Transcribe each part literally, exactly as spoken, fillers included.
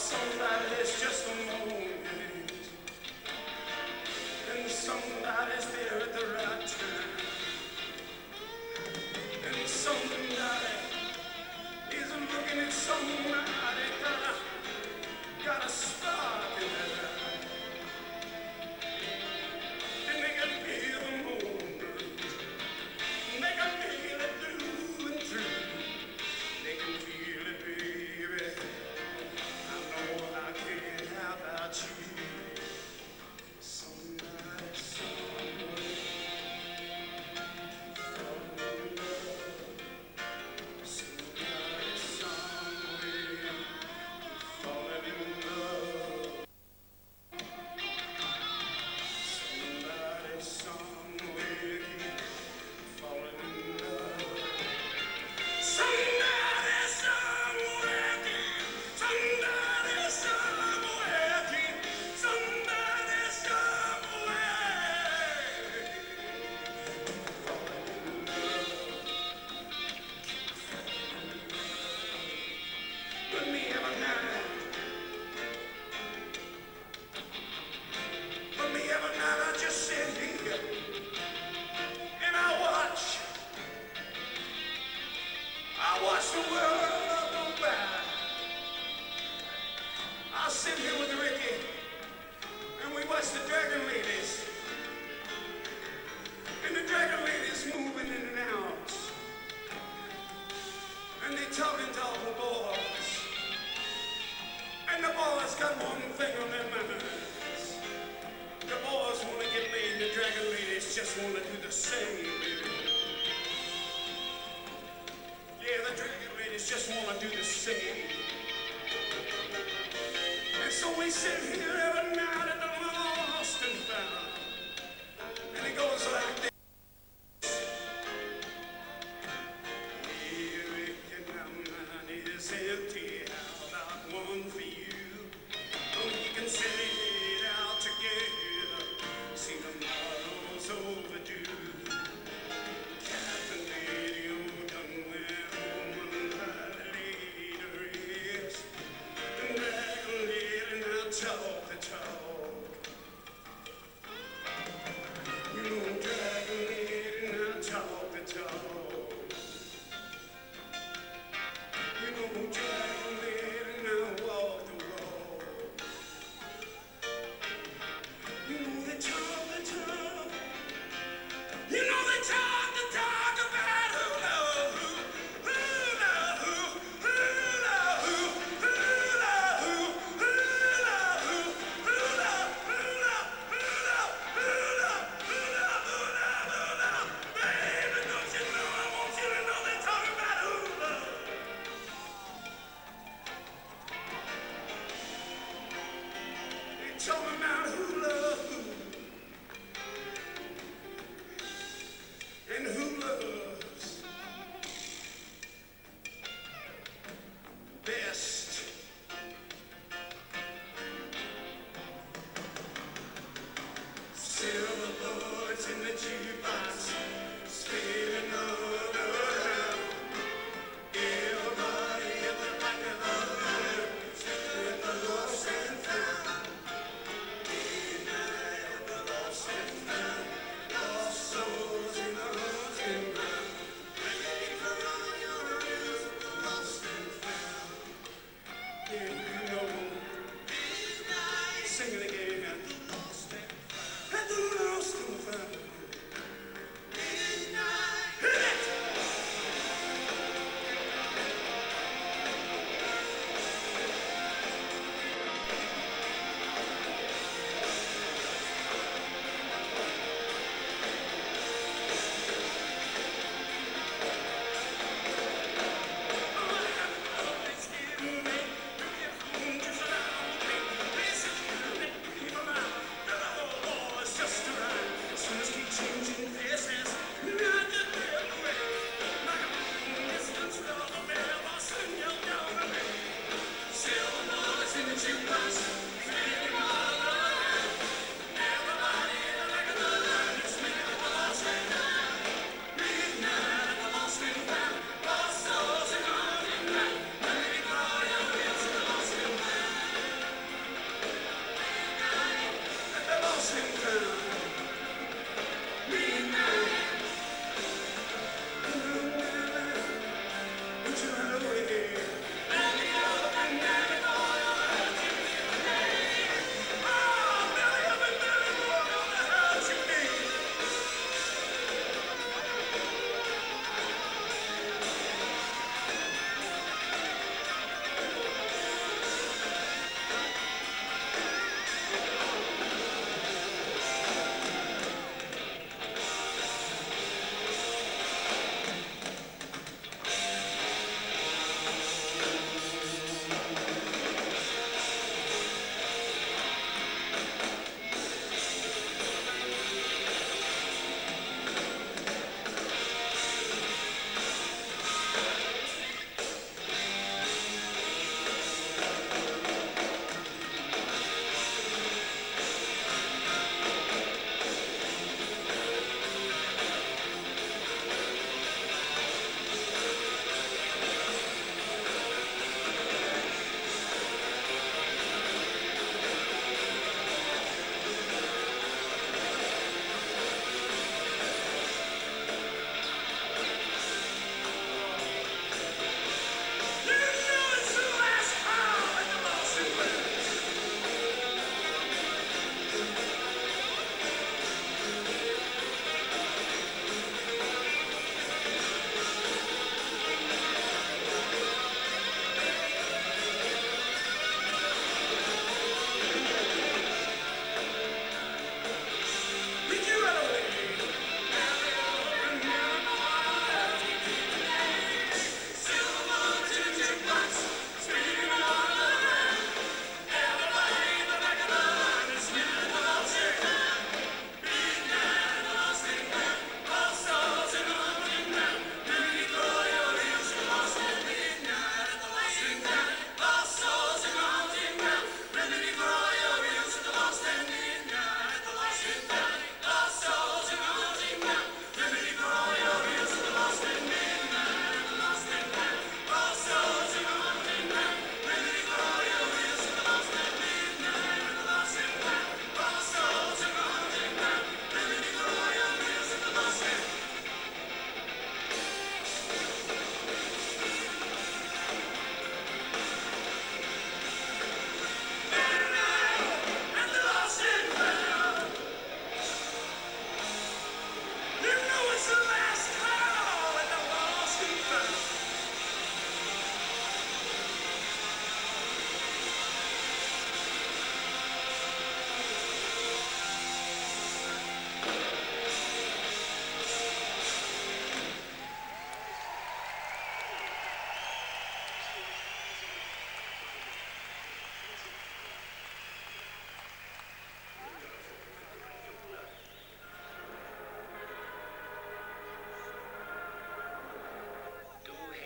somebody's just a moment, and somebody's there at the right time, and somebody is looking at somebody, got a, got a spark in their eye, and they can feel the moment, and they can feel it through and through, they can feel it, baby. I know I care about you. Somebody, somewhere, fall in love. Somebody, somewhere, falling in love. Somebody, somewhere, falling in love. Somebody, somewhere, somebody, somewhere, somebody, somewhere, falling in love. Put me every night, put me every night. I just sit here and I watch, I watch the world go by. I sit here with Ricky and we watch the dragon ladies, and the dragon ladies moving in and out, and they talking to all the boys, and the boys got one thing on their minds. The boys want to get laid, the dragon ladies just want to do the same, baby. Yeah, the dragon ladies just want to do the same. And so we sit here every night at the lost and found, and it goes like this. Yeah, Ricky, my mind is empty. How about one for you? Oh, we can sit it out together. See, tomorrow's overdue. Captain Radio done with woman later is. And dragon lady now talk the talk. You know, dragon lady now talk the talk. You know, dragon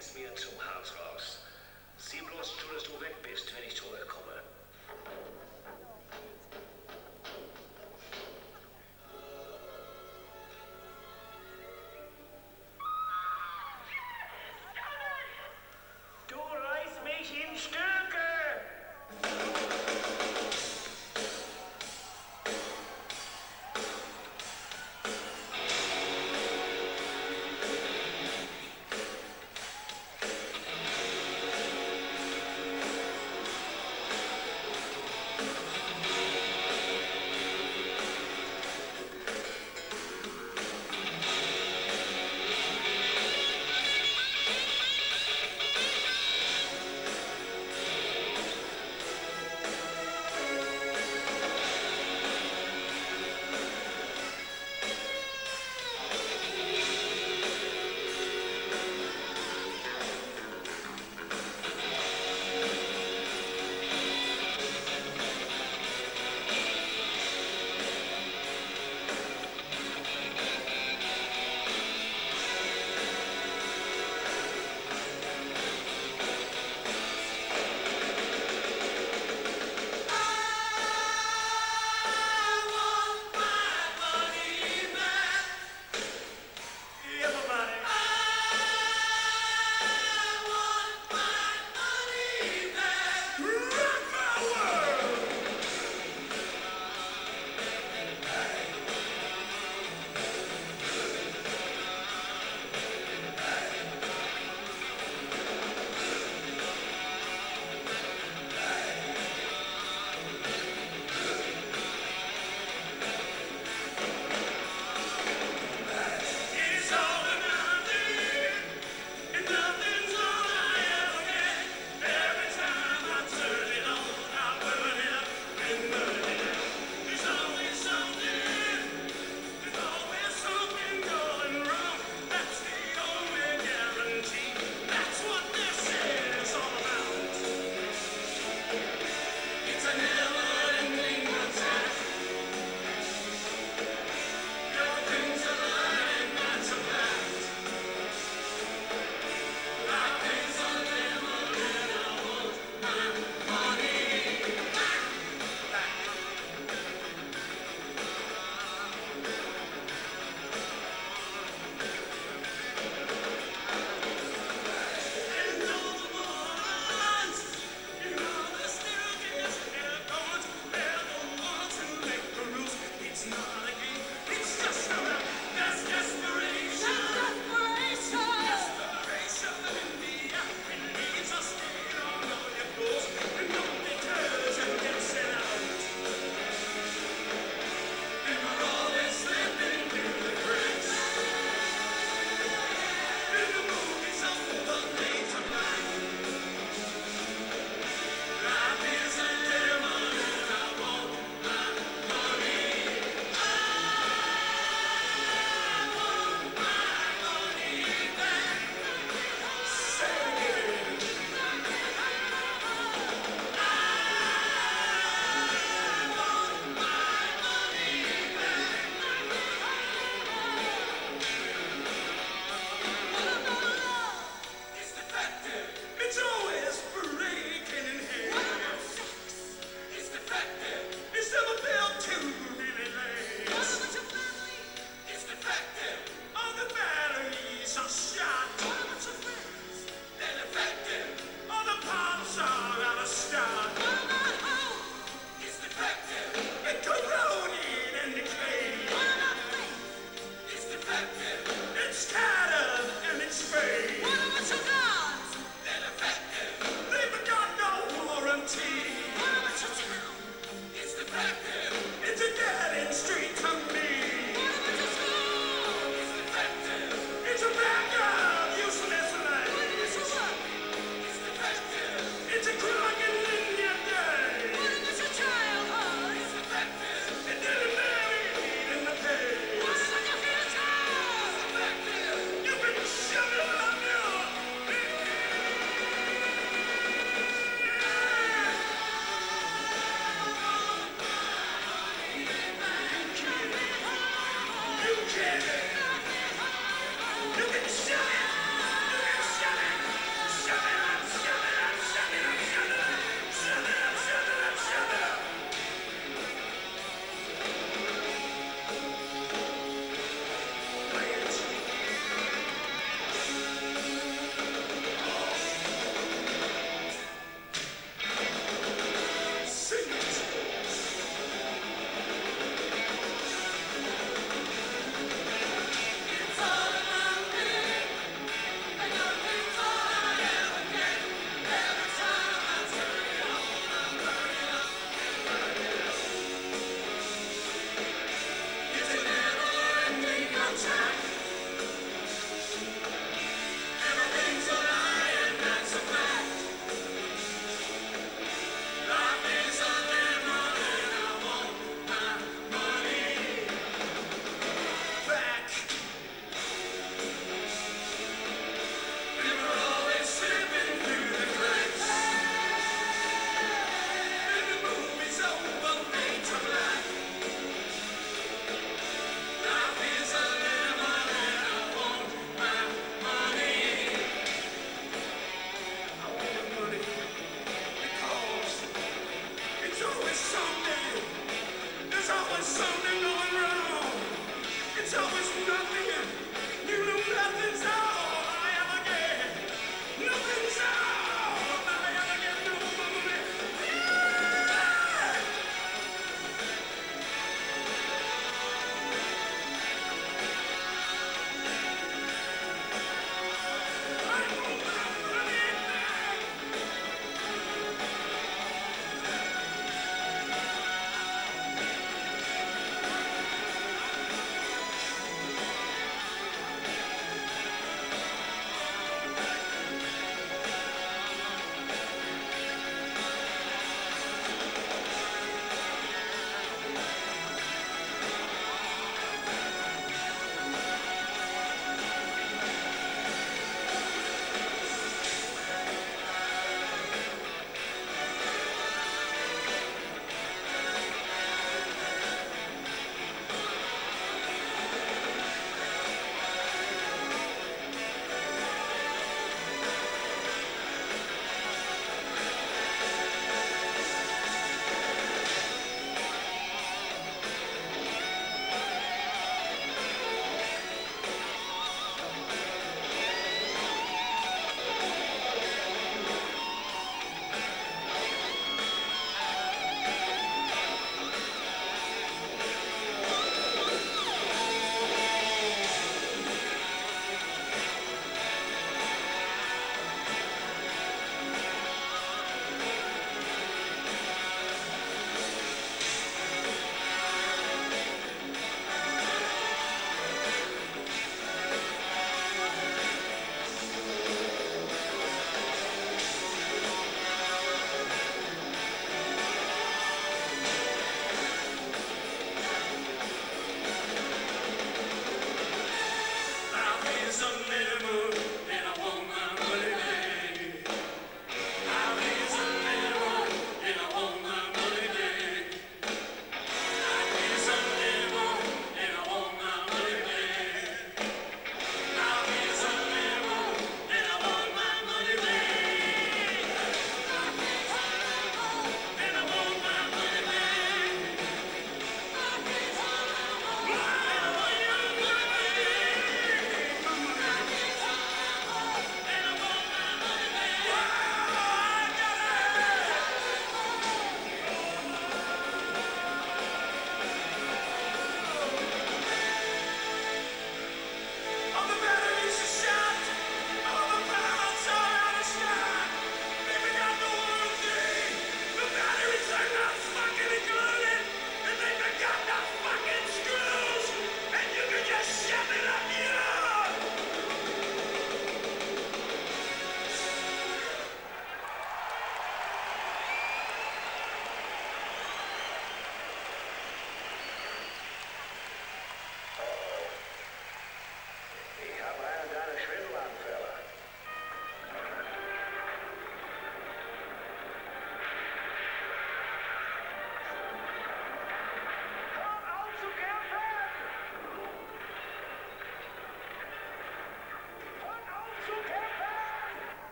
bringst mir zum Hals raus. Sieh bloß zu, dass du weg bist, wenn ich zurückkomme. Du reißt mich in Stücke!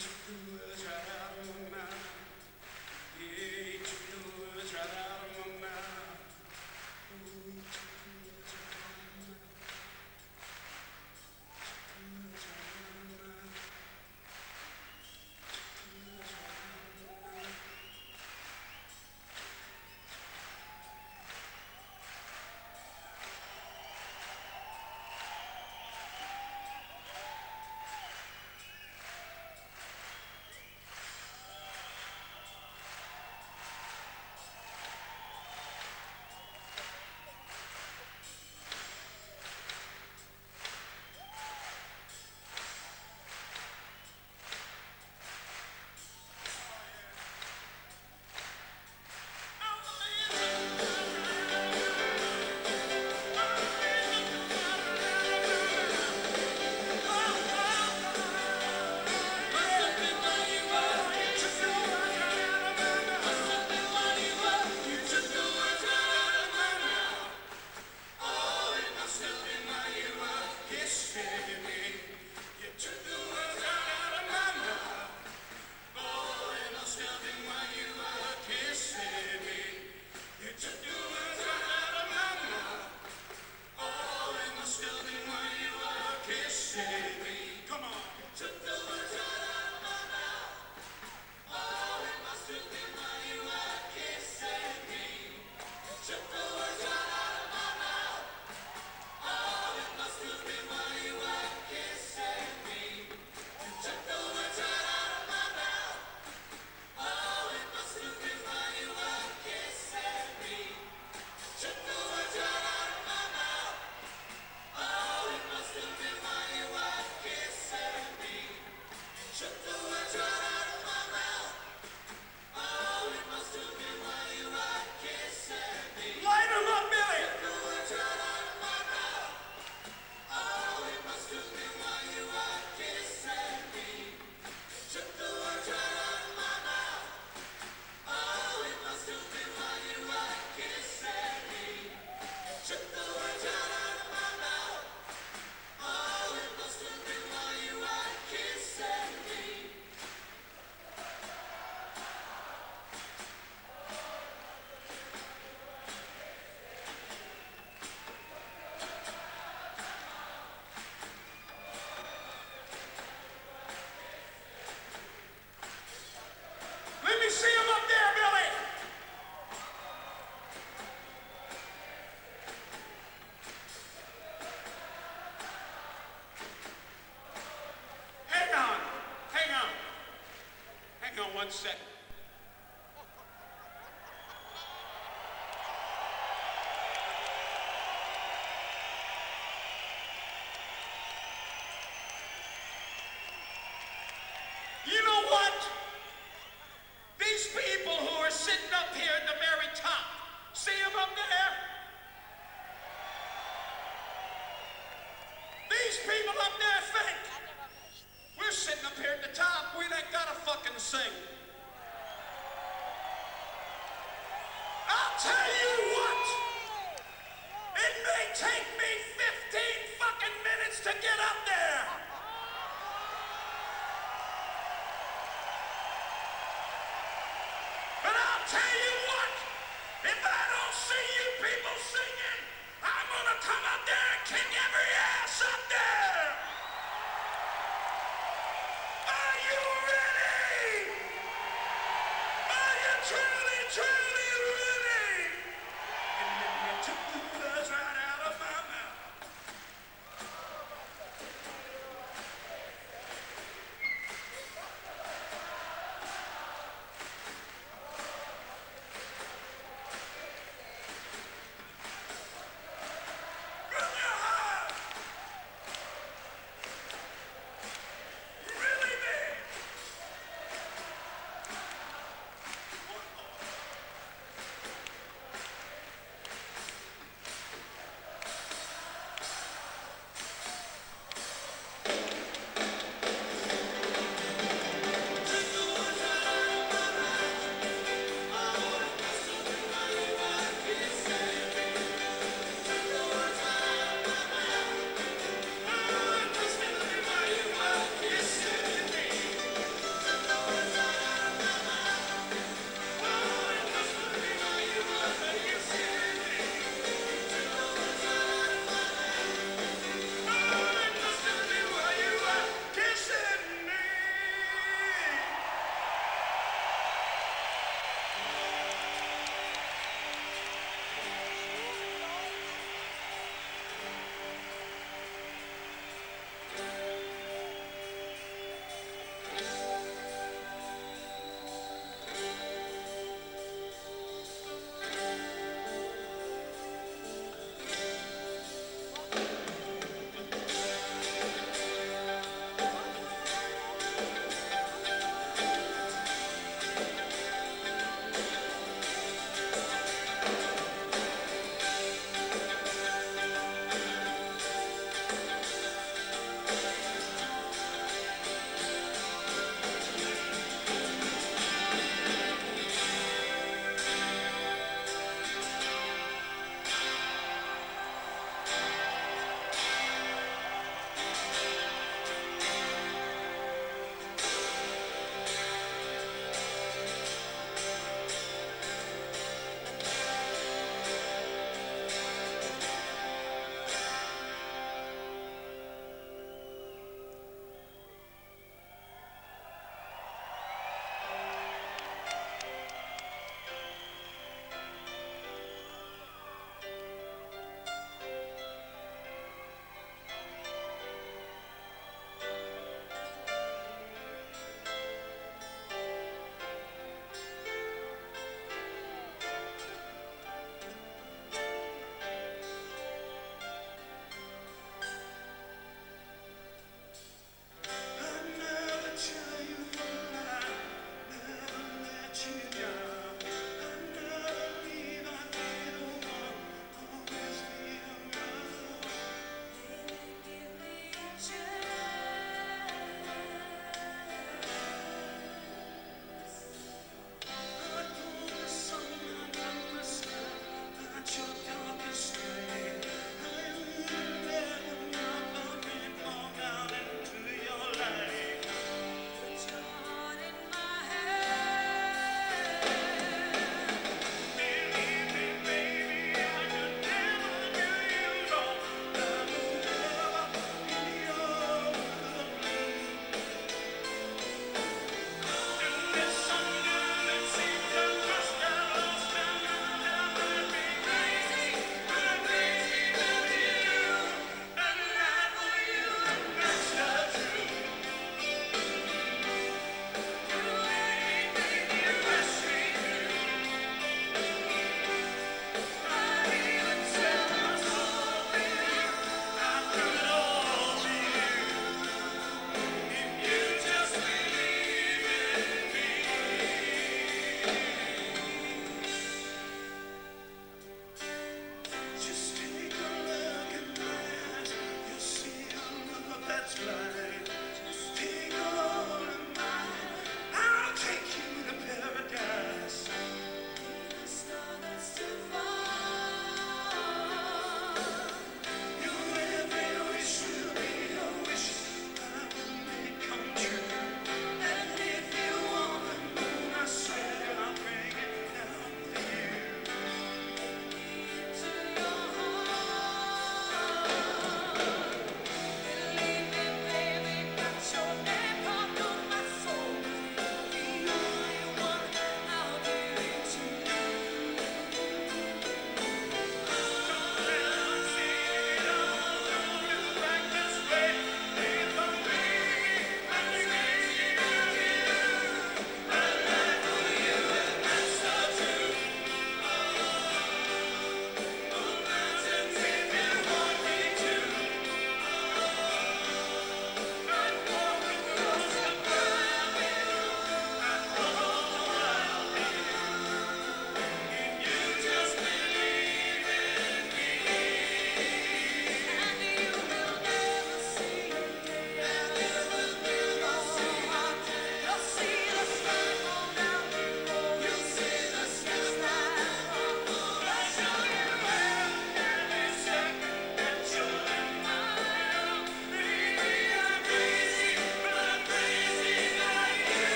took the words right out of my mouth. Yeah, you took the words right out of my mouth. Oh, you took the words right out of my mouth. Took the words right out of my mouth. Took the words right out of my mouth. See him up there, Billy! Hang on, hang on. Hang on one second. You know what? These people who are sitting up here at the very top, see them up there? These people up there think we're sitting up here at the top, we ain't gotta fucking sing. I'll tell you what, it may take me fifteen fucking minutes to get up there. But I'll tell you what, if I don't see you people singing, I'm gonna come up there and kick every ass up there! Are you ready? Are you truly, truly ready? And then you took the words right out of my mouth.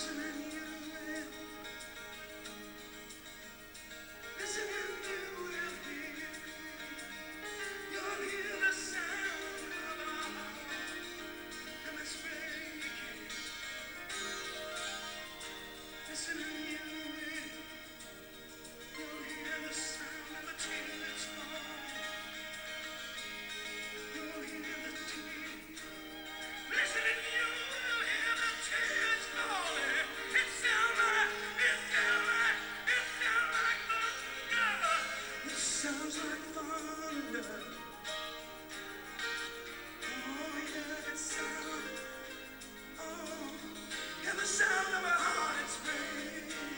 Listen and you will, listen and you will hear, you'll hear the sound of our heart and it's breaking. Listen and you will, you'll hear the sound of the tears falling, you'll hear the tears. Listen and you will hear the tears falling. It sounds like, it sounds like, it sounds like thunder. It sounds like thunder. Oh, yeah, it sounds, oh, yeah, the sound of a heart is breaking.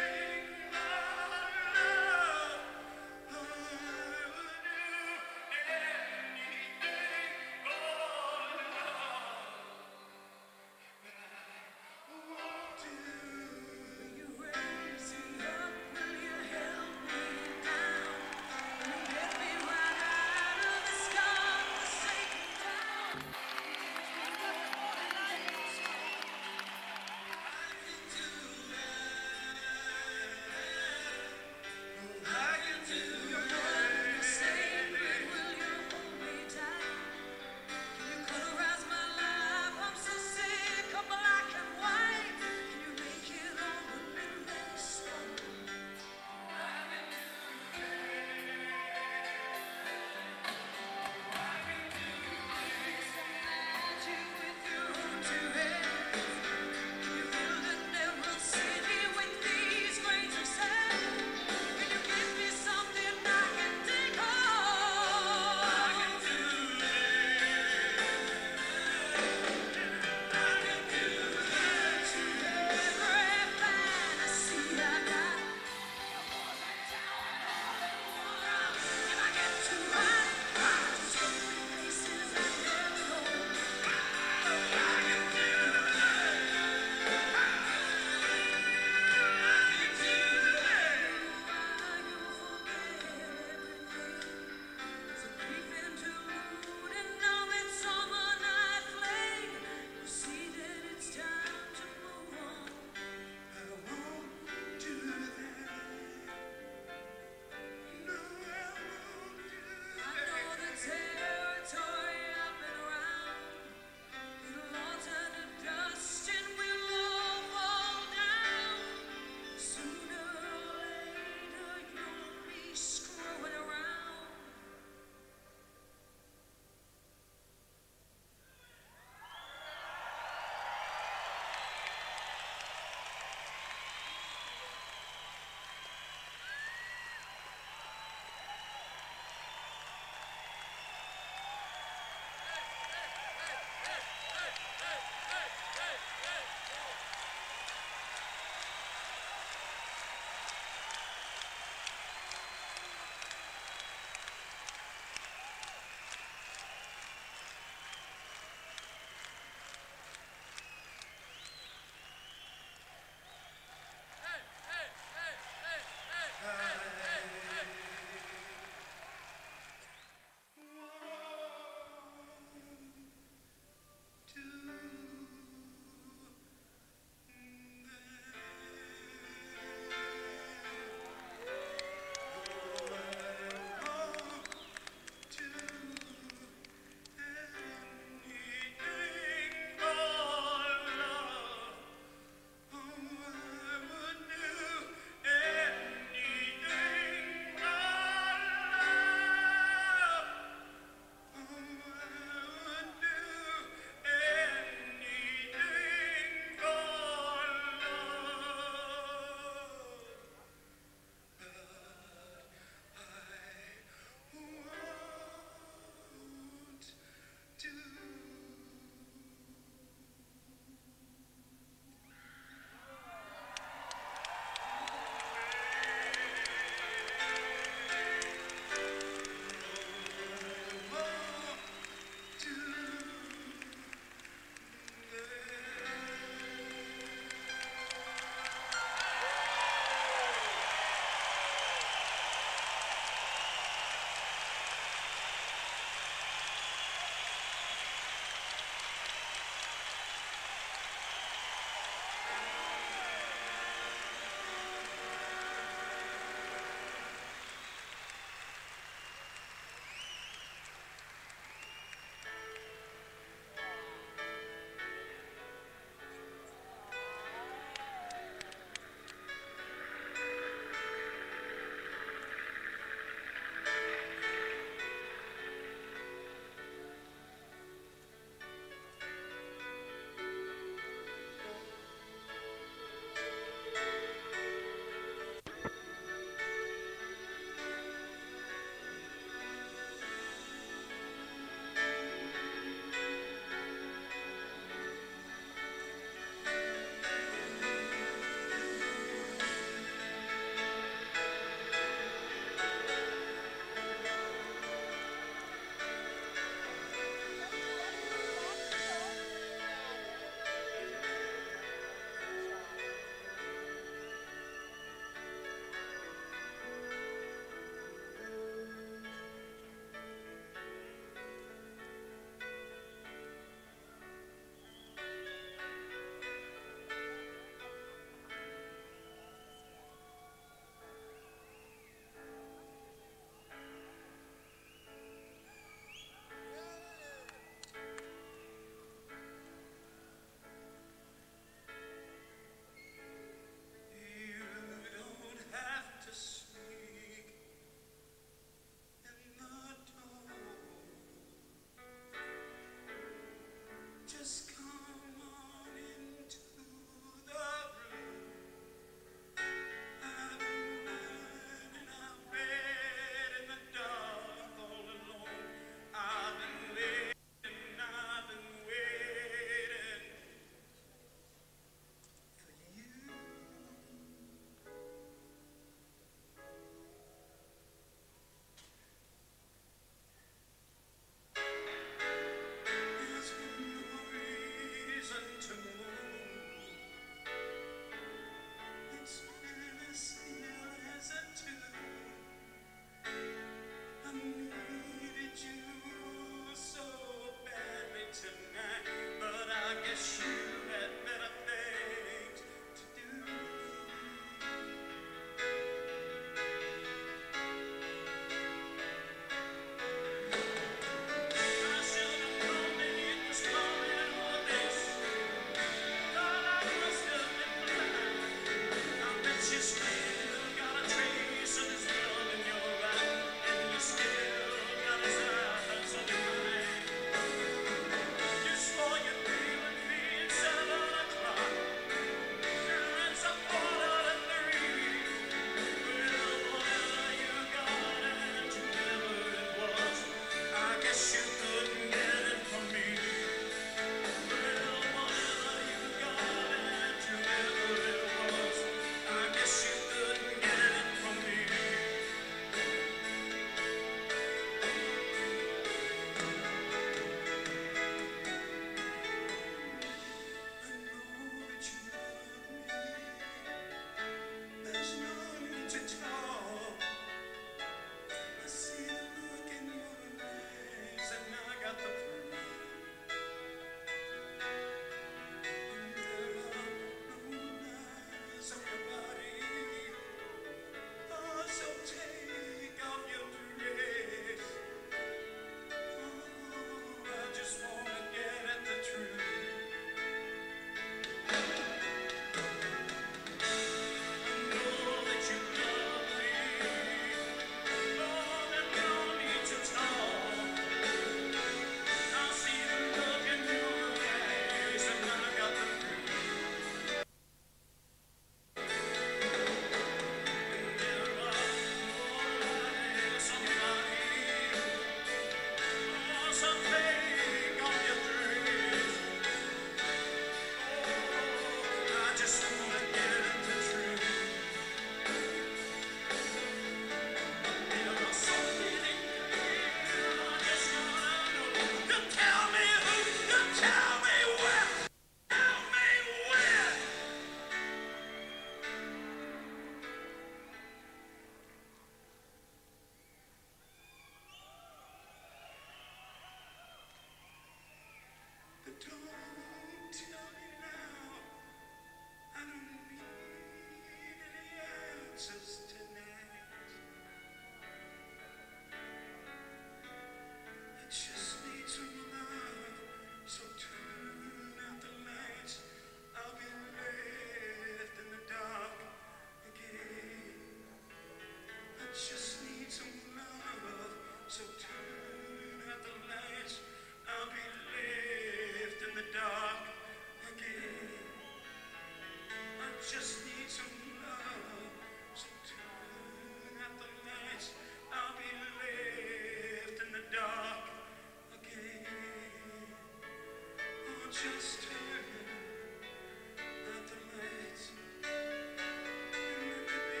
just turn out the lights and let me be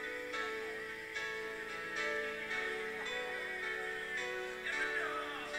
in the dark.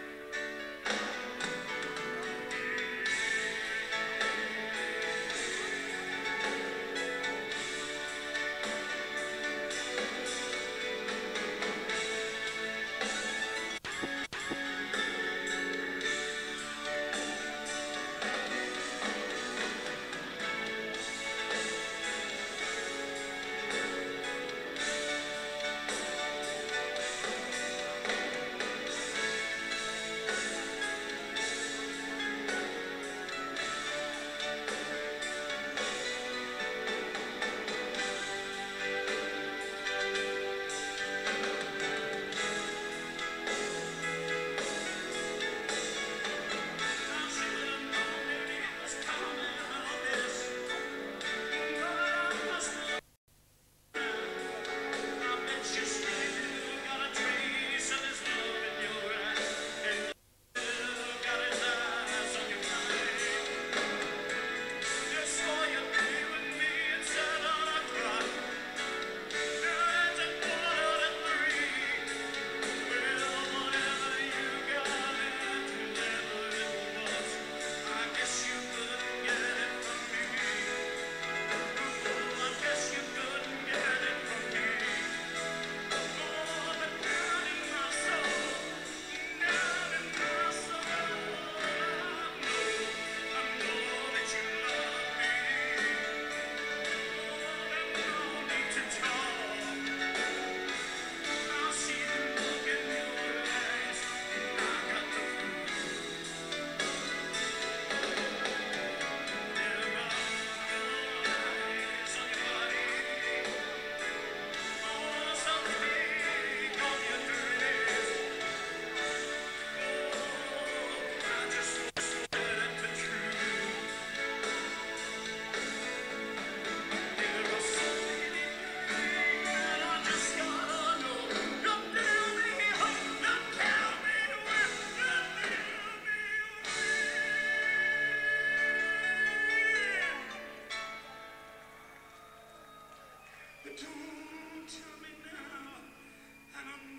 Don't tell me now, I don't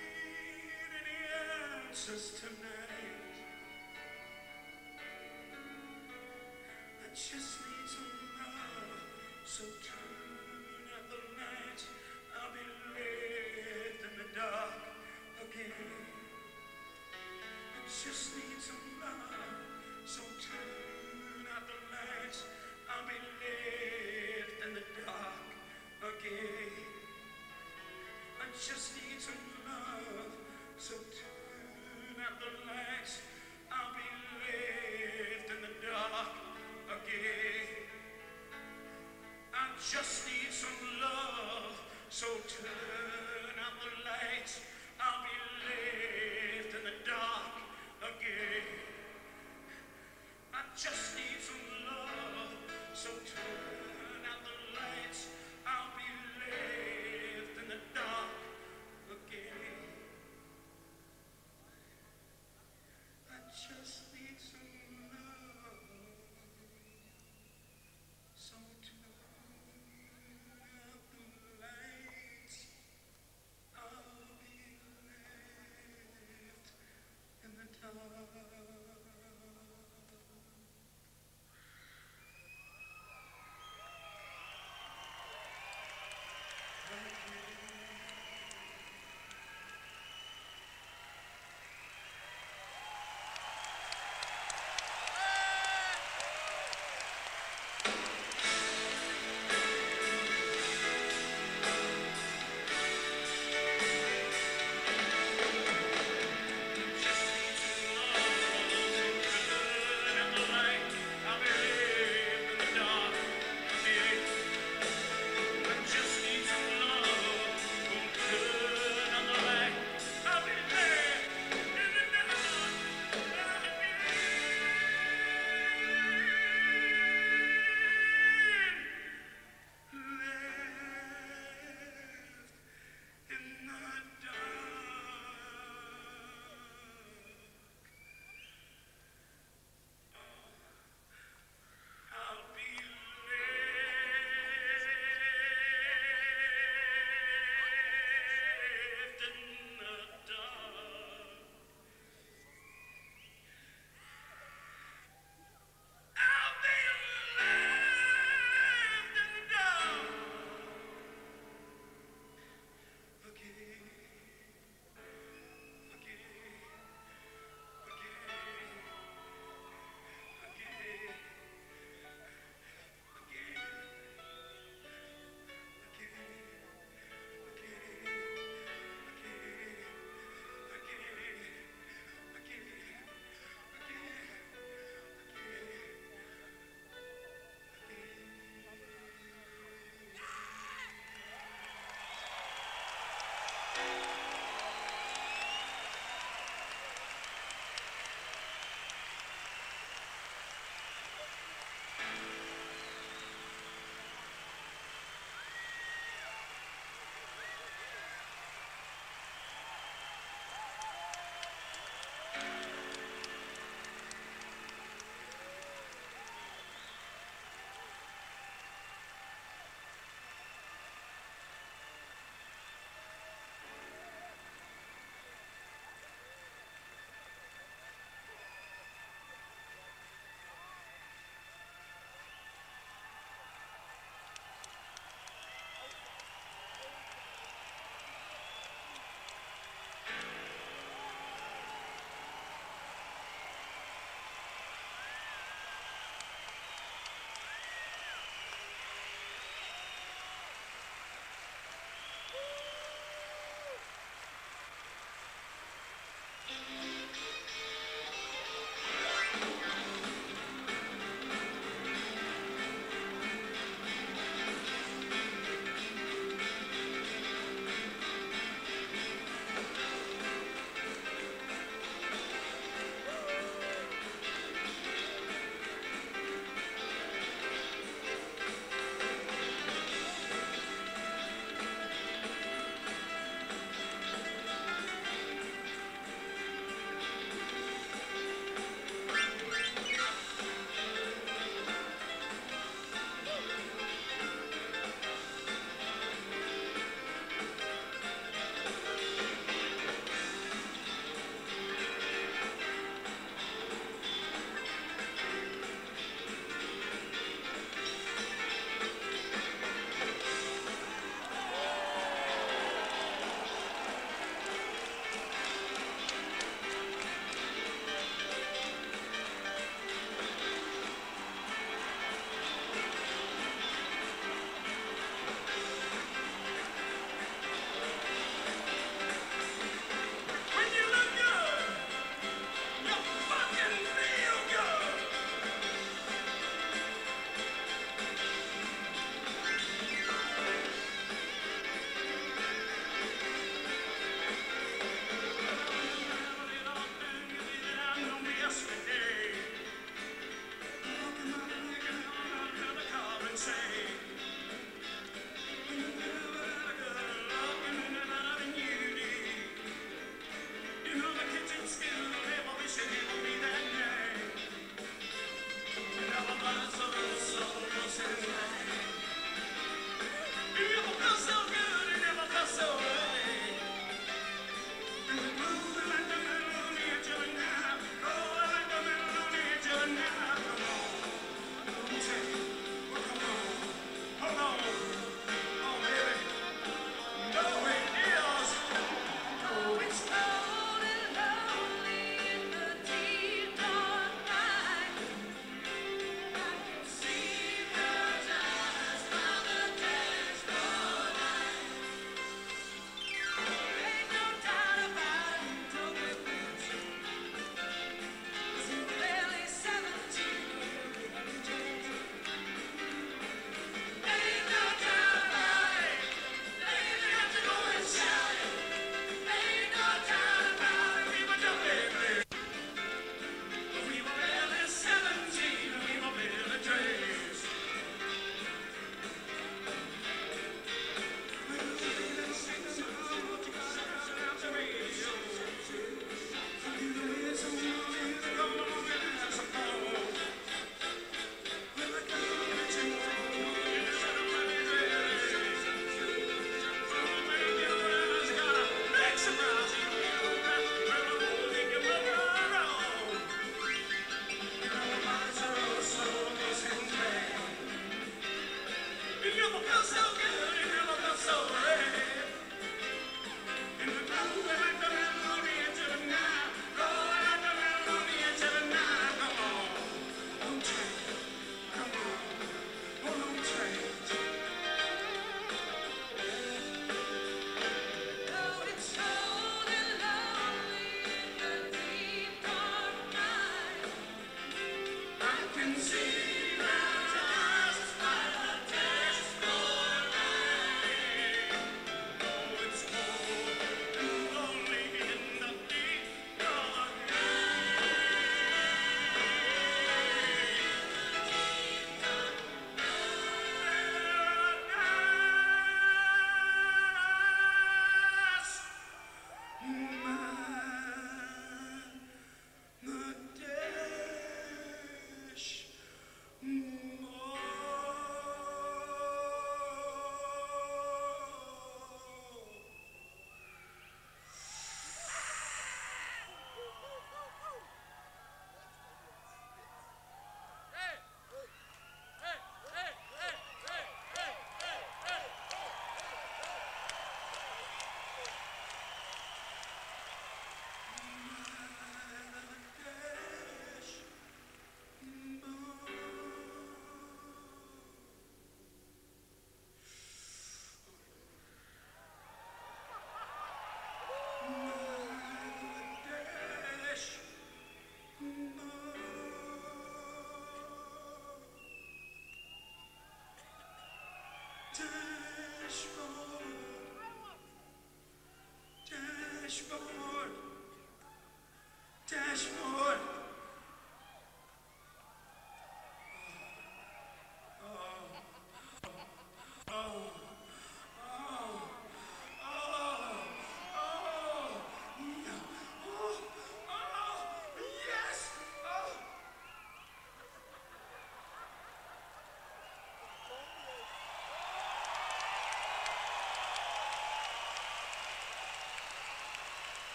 need any answers tonight. I just need some love, so turn out the light. I'll be left in the dark again. I just need some love, so turn out the lights. I'll be left in the dark again. I just need some love, so turn out the lights. I'll be left in the dark again. I just need some love, so turn out the lights. I'll be left in the dark again. I just need some love, so turn out the lights. I'll be left in the dark again. I just need some love, so turn out the lights. I'll be left in the dark.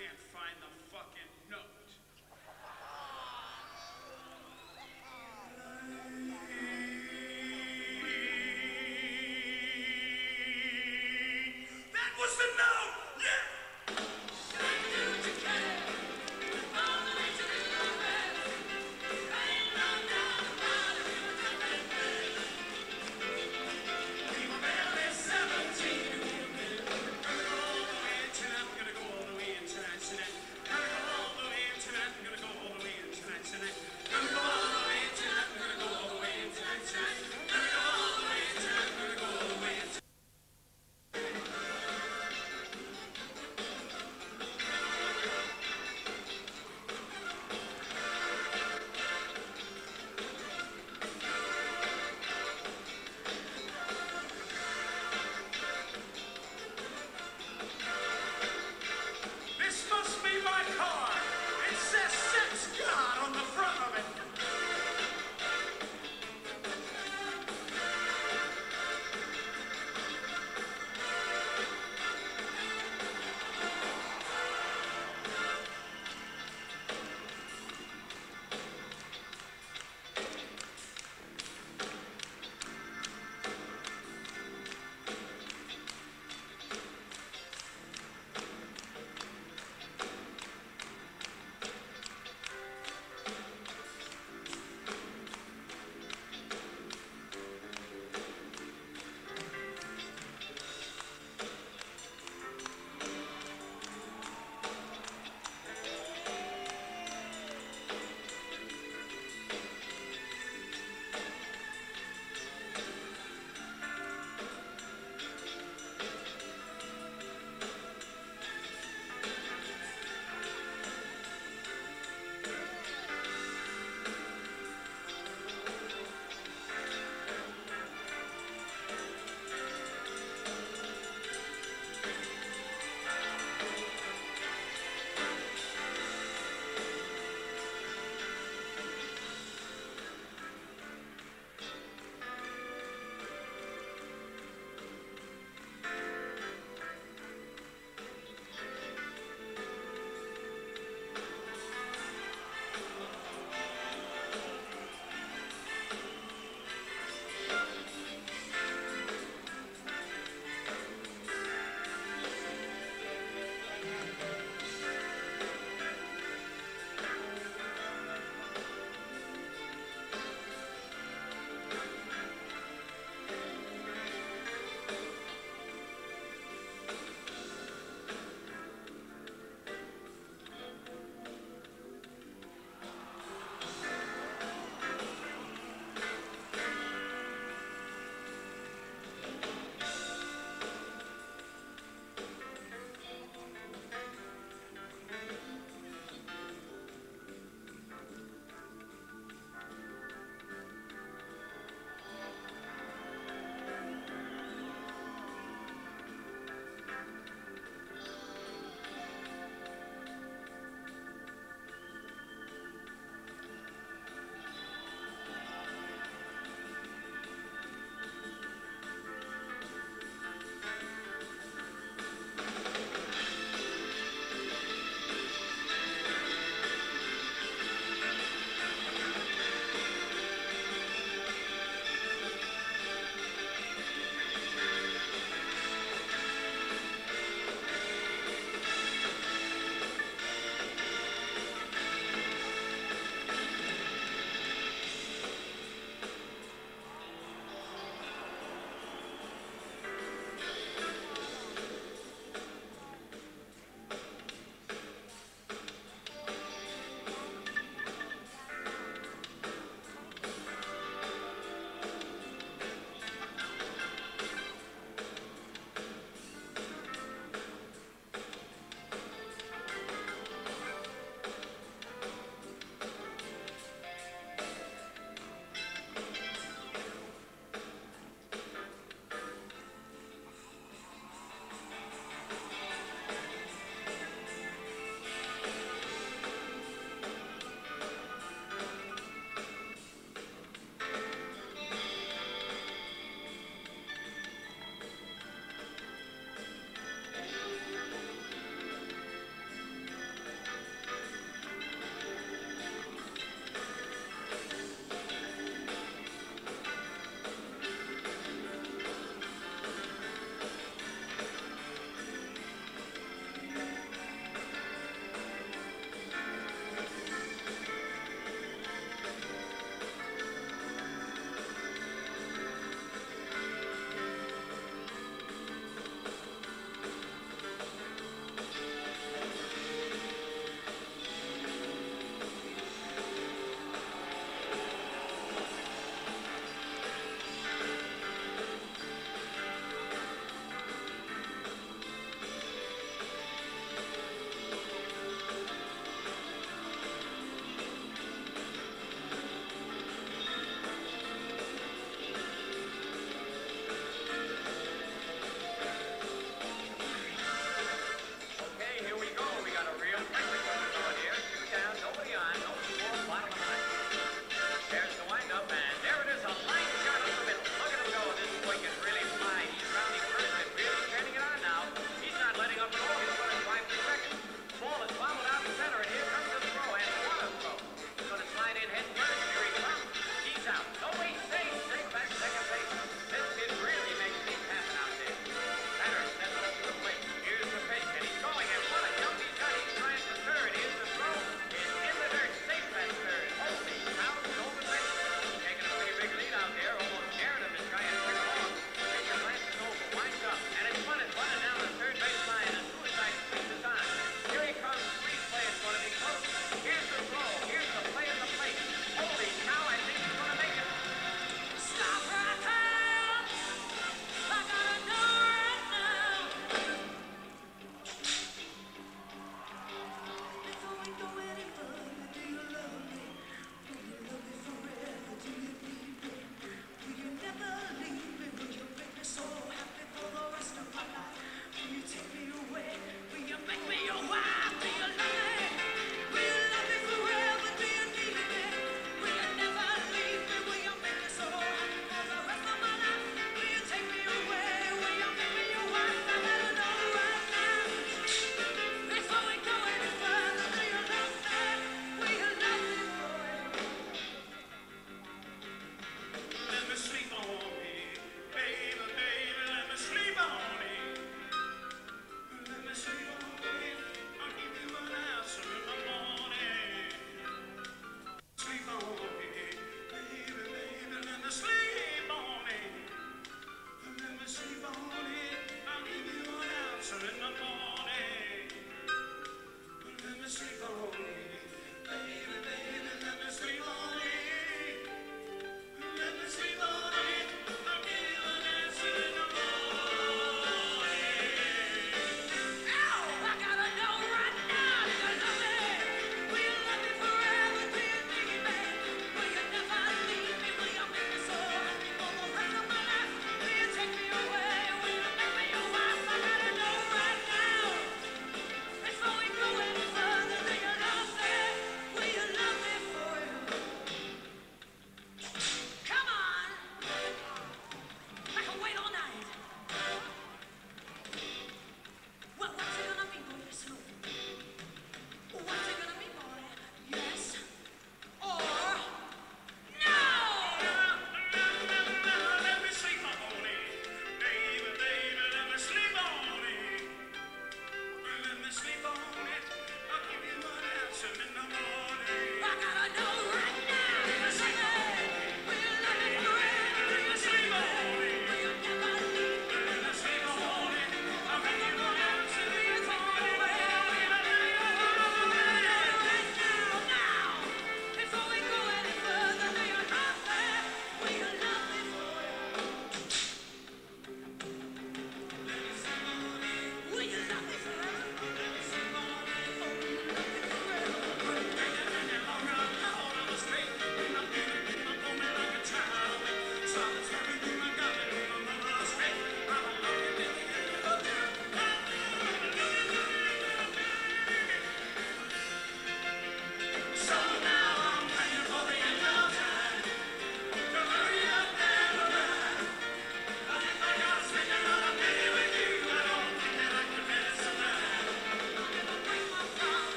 can't find the fucking note. That was the note! Yeah! We were barely seventeen. We're gonna go all the way tonight. We're gonna go all the way in tonight, tonight.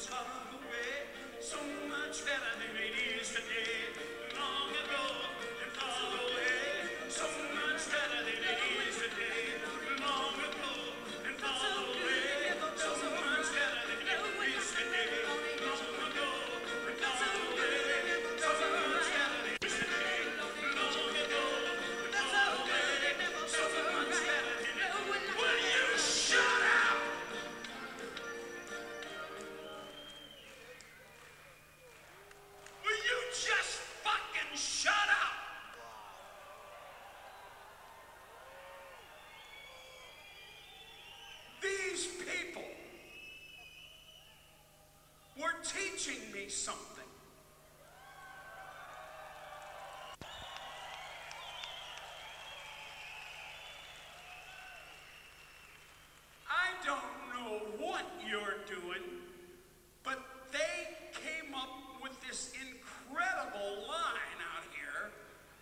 was far away, so much better than it is today. Long ago and far away, so much better than it is today. Long ago and far away, so much better than it is today. Long ago and far away, so much better than it is today. Long ago and far away, so much better than it. Will you shut up? Will you just fucking shut up? These people were teaching me something. I don't know what you're doing, but they came up with this incredible line out here.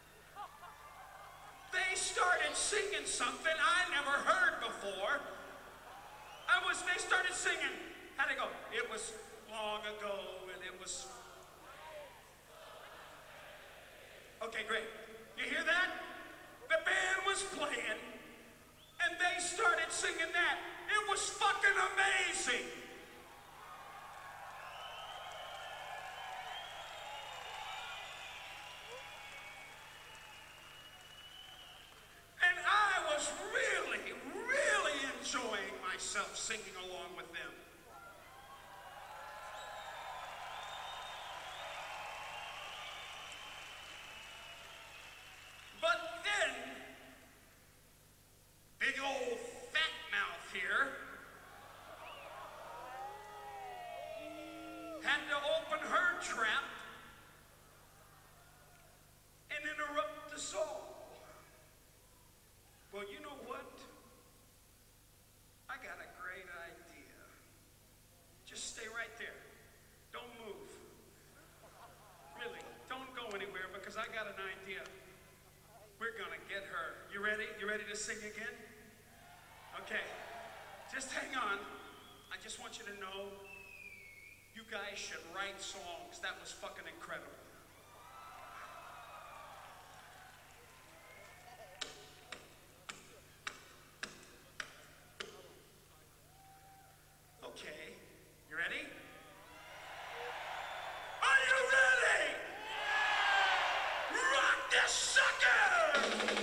They started singing something I never heard before. I was, they started singing, how'd it go? It was long ago and it was... Okay, great. You hear that? The band was playing and they started singing that. It was fucking amazing. And I was really, really enjoying myself singing along with them. But then, big old fat mouth here had to open her trap and interrupt the song. Well, you know what? I got a great idea. Just stay right there. Don't move. Really, don't go anywhere because I got an idea. We're gonna get her. You ready? You ready to sing again? Okay. Just hang on. I just want you to know you guys should write songs. That was fucking incredible. Okay, you ready? Are you ready? Rock this sucker!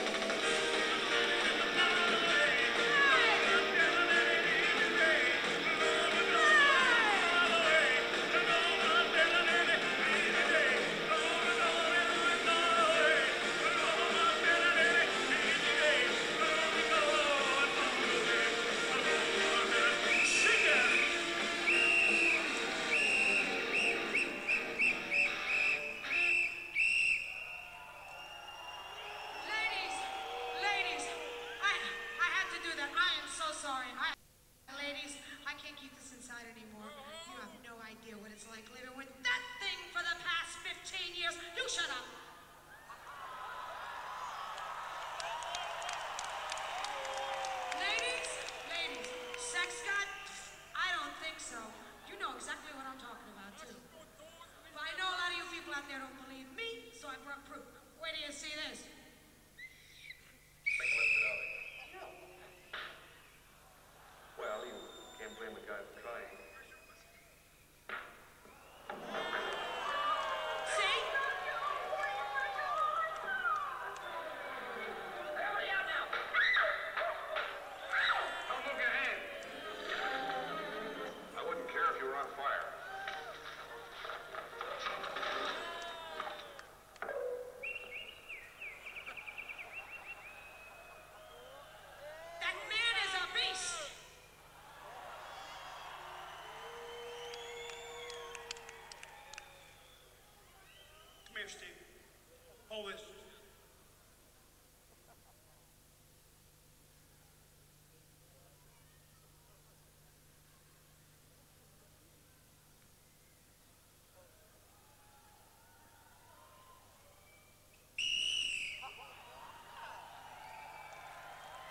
Ladies, ladies, I I had to do that. I am so sorry. I, ladies, I can't keep this inside anymore. You have no idea what it's like living with that thing for the past fifteen years. You shut up. Ladies, ladies, sex god? I don't think so. You know exactly what I'm talking about, too. But I know a lot of you people out there don't believe me, so I brought proof. Where do you see this? Well, you can't blame a guy for trying. See? Hurry up now! Don't move your hand. I wouldn't care if you were on fire. That man is a beast. Come here, Steve. Hold this.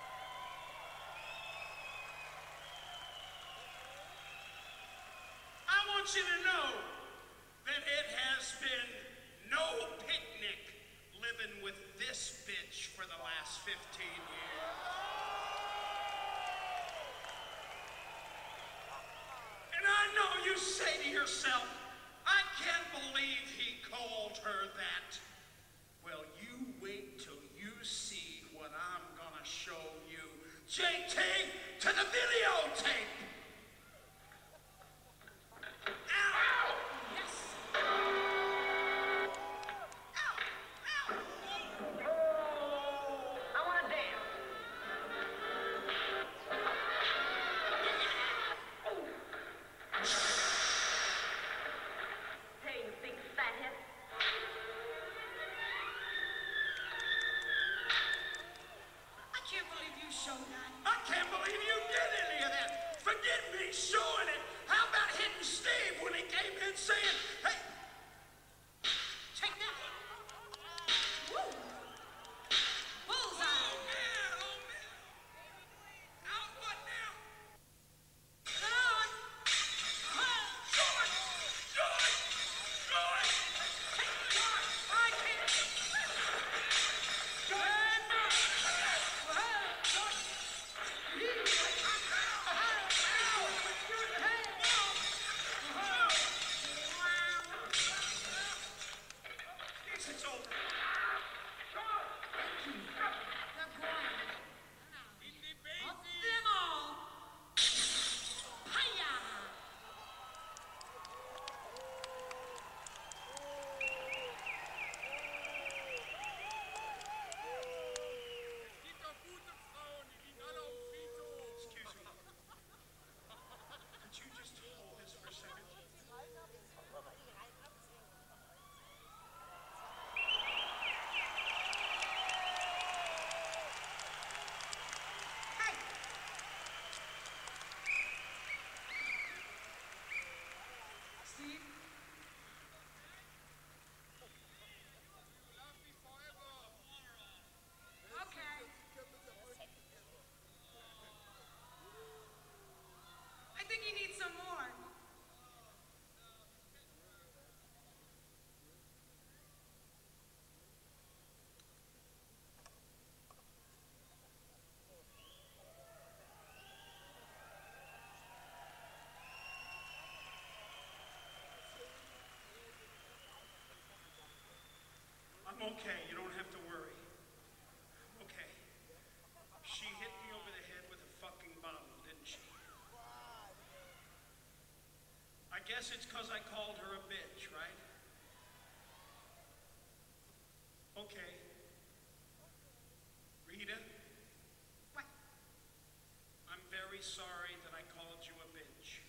I want you to know that it has been no picnic living with this bitch for the last fifteen years. And I know you say to yourself, I can't believe he called her that. Well, you wait till you see what I'm gonna show you. J T, to the videotape! Ow! Yes! Ow! Ow! I want to dance. Hey, you big fathead. I can't believe you showed that. I can't believe you did any of that! Forget me showing it! How about hitting Steve when he came in saying, hey, Check that. Woo! Bullseye. man, oh man! Now what now? Come on. Joy! Joy! Joy! I can't. Good. It's over. They're going. Up them all. Hiya! Excuse me. Could you just hold this for a second? Hey! Steve? Okay. I think you need some more. I'm okay. You don't have to worry. I'm okay. She hit me over the head with a fucking bottle, didn't she? I guess it's because I called her a bitch, right? Okay. Rita, What? I'm very sorry that I called you a bitch.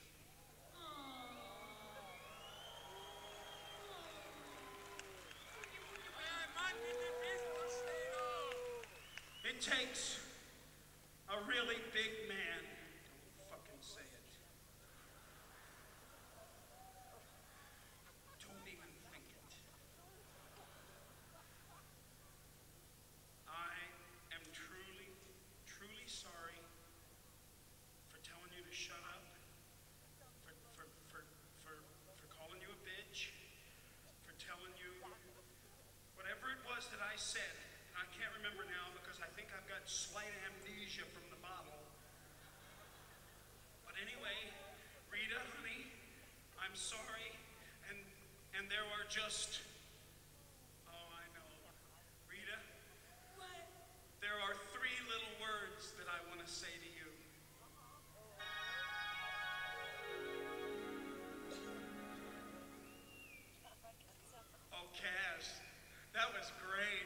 It takes a really big man. Don't fucking say it. Don't even think it. I am truly, truly sorry for telling you to shut up, for, for, for, for, for calling you a bitch, for telling you whatever it was that I said. And I can't remember now because I think I've got slight amnesia from the bottle. But anyway, Rita, honey, I'm sorry. And and there are just, oh, I know. Rita, What? there are three little words that I want to say to you. Oh, Kaz, that was great.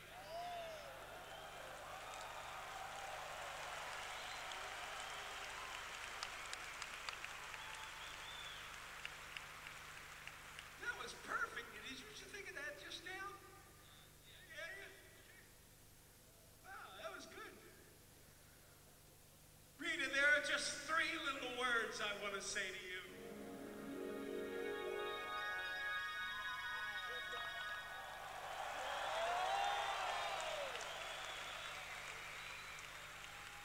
That was perfect. Did you think of that just now? Yeah, yeah. Wow, that was good. Rita, there are just three little words I want to say to you.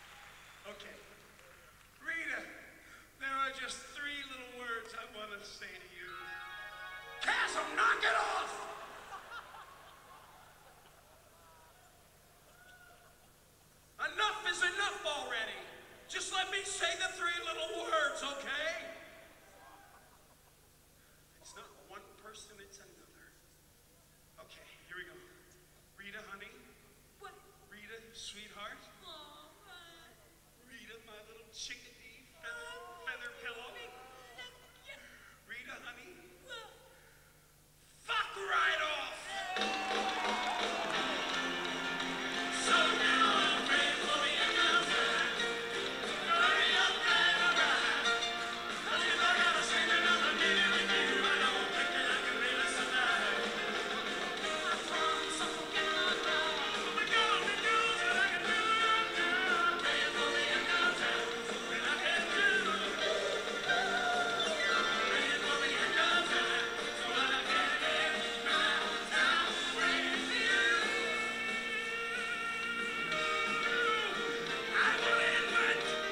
Okay. Rita, there are just three little words I want to say So knock it off! Enough is enough already. Just let me say the three little words, okay? It's not one person, it's another. Okay, here we go. Rita, honey. What? Rita, sweetheart. Oh, uh, Rita, my little chickadee feather, feather pillow. Rita, honey. Fuck right off! So now I'm praying for the end of time. Hurry up and arrive. Cause if I gotta spend another minute with you, I don't think that I can really survive. I promise I'm forgetting my love. Oh my God, the news that I can do it now. Praying for the end of time. And I can do it. Praying for the end of time. So that I can end my time with you. I will end my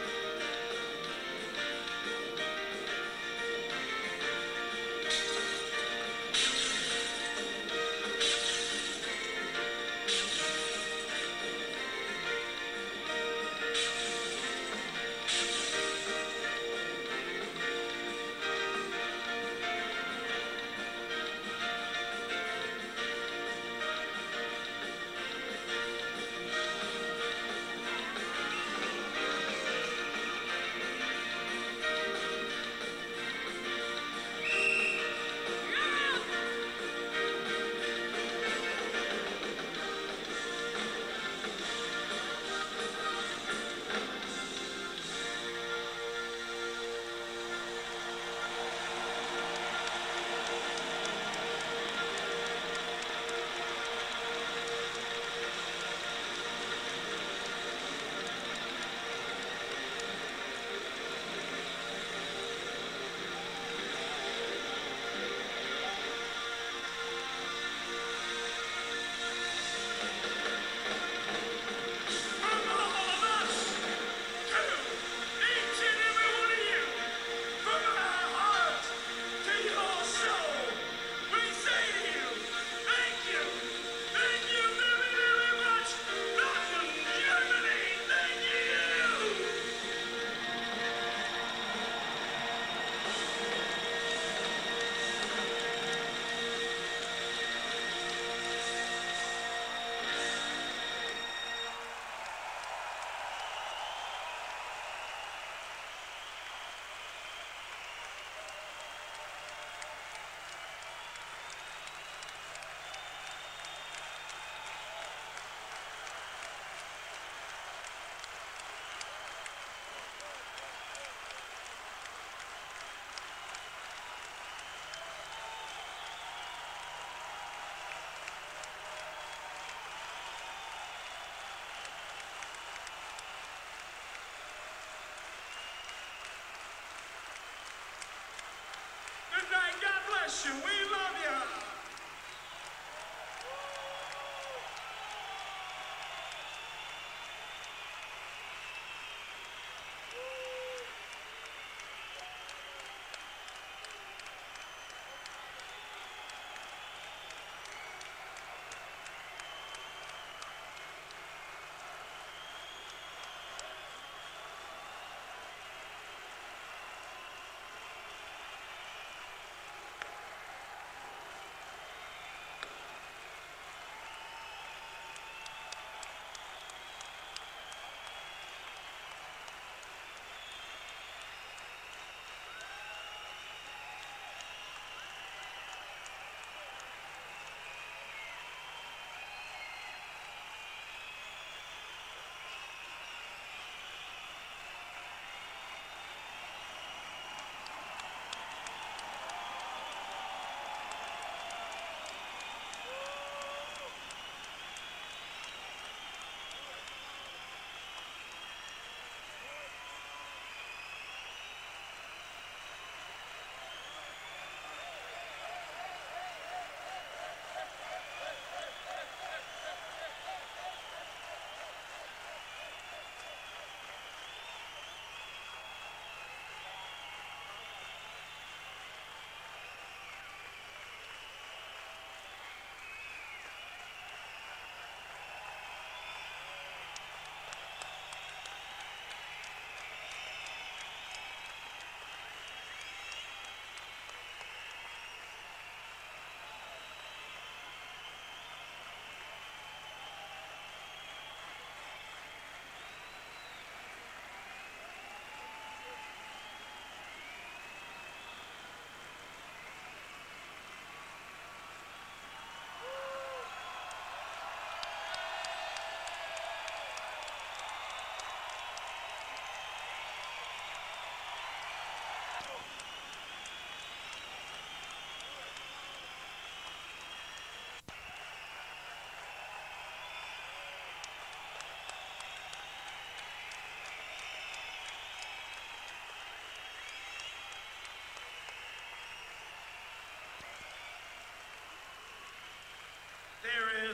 From all of us to each and every one of you, from our heart to your soul, we say to you, thank you, thank you very, very much. Dortmund, Germany, thank you. Good night, God bless you, we love you.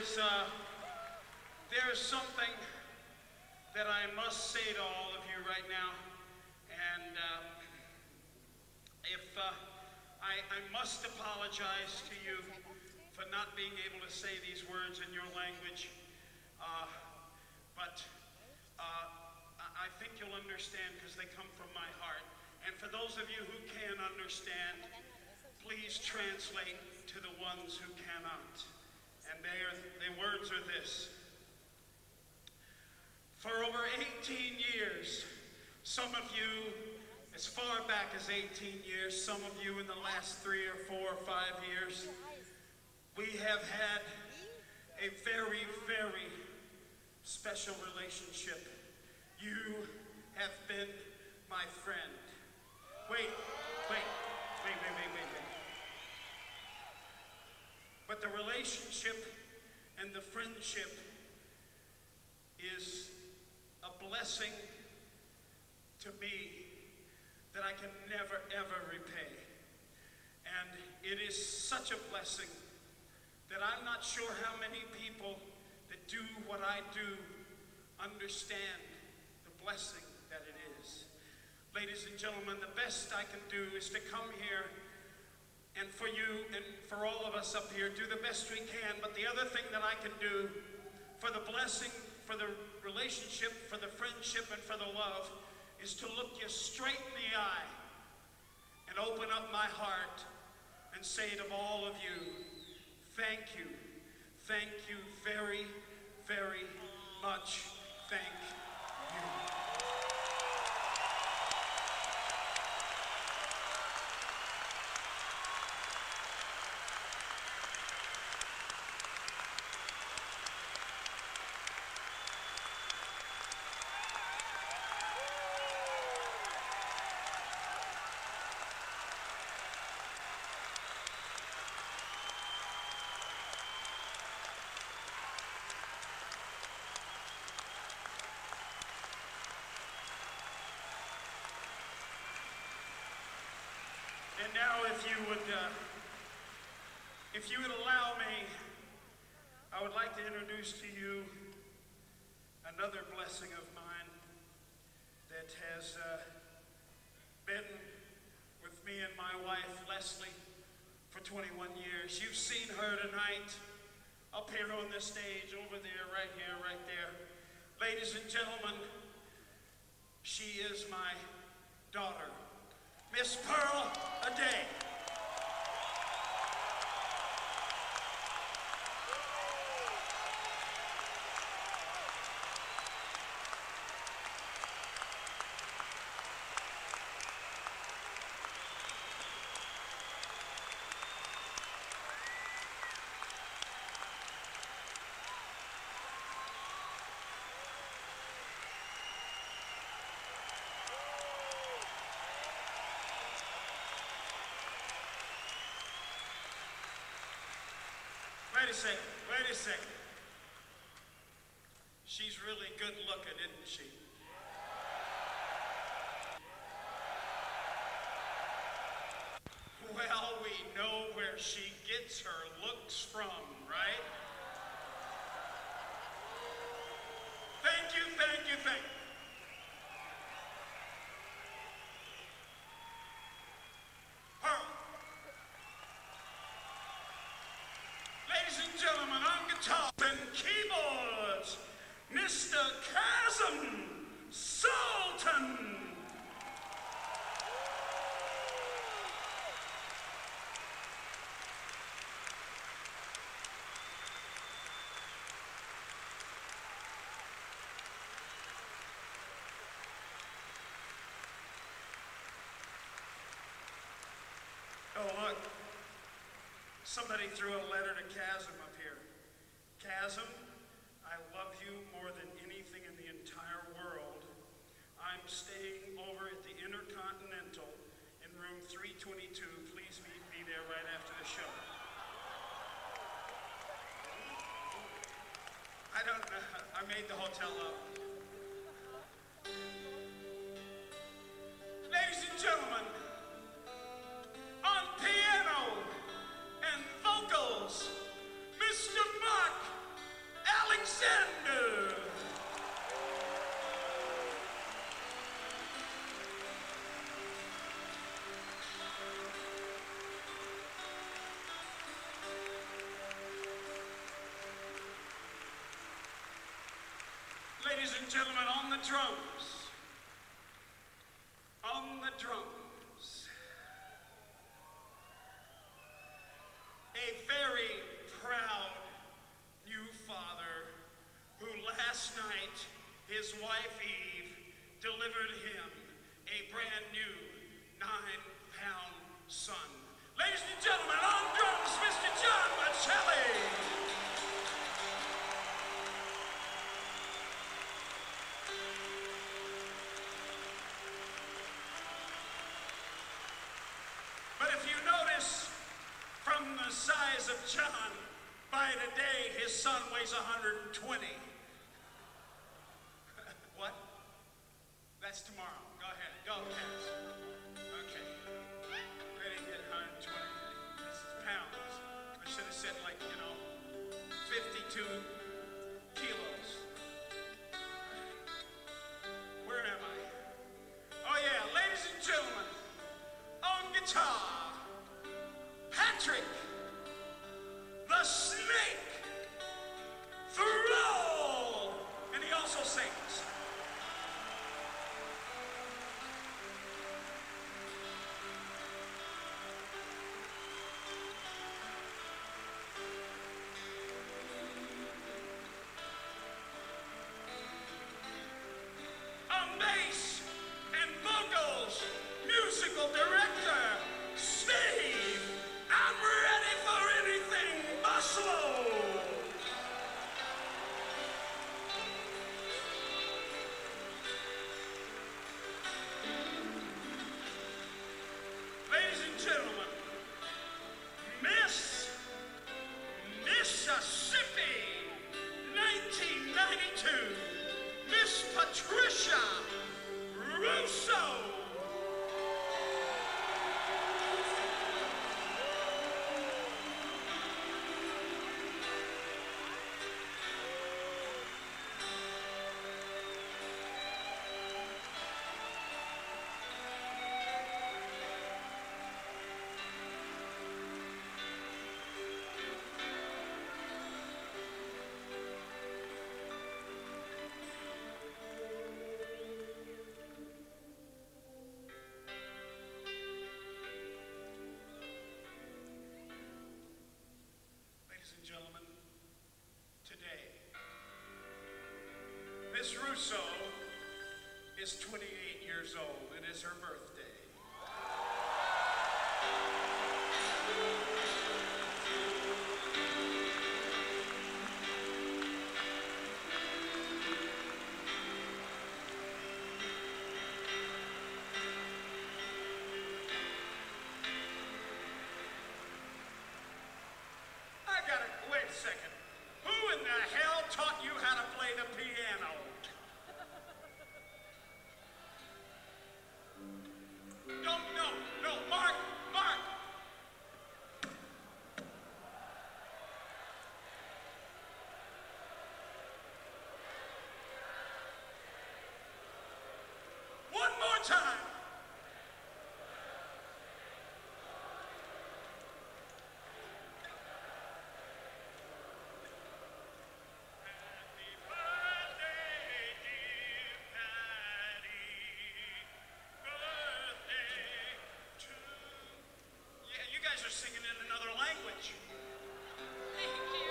is, uh, there is something that I must say to all of you right now. And uh, if uh, I, I must apologize to you for not being able to say these words in your language. Uh, but uh, I think you'll understand because they come from my heart. And for those of you who can understand, please translate to the ones who cannot. And they are, the words are this. For over eighteen years, some of you, as far back as eighteen years, some of you in the last three or four or five years, we have had a very, very special relationship. You have been my friend. Wait, wait, wait, wait, wait, wait, wait. But the relationship and the friendship is a blessing to me that I can never, ever repay. And it is such a blessing that I'm not sure how many people that do what I do understand the blessing that it is. Ladies and gentlemen, the best I can do is to come here and for you and for all of us up here, do the best we can. But the other thing that I can do for the blessing, for the relationship, for the friendship, and for the love is to look you straight in the eye and open up my heart and say to all of you, thank you. Thank you very, very much. Thank you. And now, if you would, uh, if you would allow me, I would like to introduce to you another blessing of mine that has uh, been with me and my wife, Leslie, for twenty-one years. You've seen her tonight, up here on the stage, over there, right here, right there. Ladies and gentlemen, she is my daughter, Miss Pearl Aday. Wait a second, wait a second. She's really good looking, isn't she? Well, we know where she gets her looks from, right? Thank you, thank you, thank you. Pearl. Ladies and gentlemen, on guitar and keyboards, Mister Chasm Sultan. Oh, look. Somebody threw a letter to Chasm up here. Chasm, I love you more than anything in the entire world. I'm staying over at the Intercontinental in room three twenty-two. Please meet me there right after the show. I don't know. I made the hotel up. Ladies and gentlemen, on piano and vocals, Mister Mark ladies and gentlemen, on the drums. On the drums. A very proud new father who last night, his wife Eve delivered him a brand new nine-pound son. Ladies and gentlemen, on drums, Mister John Michelli. But if you notice, from the size of John, by today his son weighs one hundred twenty. What? That's tomorrow. Go ahead. Go, Cass. Okay. They didn't get one hundred twenty. This is pounds. I should have said, like, you know, fifty-two kilos. Where am I? Oh, yeah. Ladies and gentlemen, on guitar, Patrick, the Snake, Thoreau. And he also sings. On bass and vocals, musical director, Steve. I'm ready for anything, Muscle. Ladies and gentlemen, Miss Mississippi, nineteen ninety-two, Miss Patricia Russo. Ladies and gentlemen, today, Miss Russo is twenty-eight years old. It is her birthday. I gotta, wait a second. Who in the hell taught you how to play the piano? Don't, no, no, Mark, Mark. One more time. Happy birthday, dear Patty. Birthday to... Yeah, you guys are singing in another language. Thank you.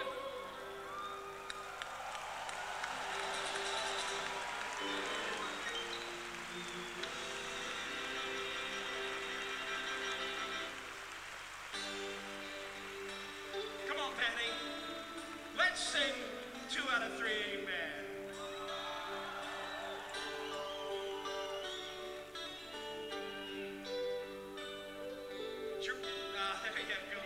Come on, Patty. Let's sing two out of three amen. Sure. Ah, there you go.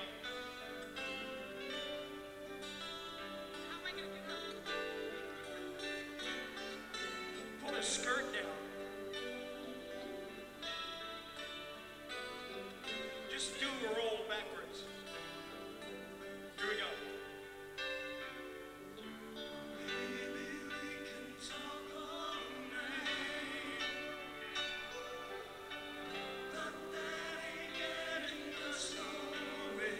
How am I going to do that? Pull his skirt down. Just do a roll backwards. Here we go. Maybe we can talk all night. But that ain't getting the story.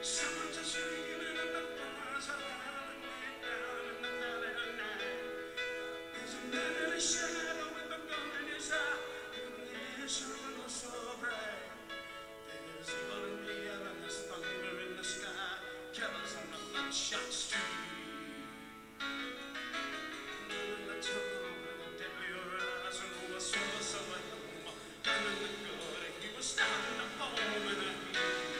Someone's a screaming and the fires are howling way down in the valley tonight. There's a man in a shadow with a gun in his eye, and the sun was so bright. There's evil in the air and there's thunder in the sky, killers on the bloodshot street. And in the tunnel with the deadly horizon over silver, silver home, and in the good, he was starting to foam in a heat.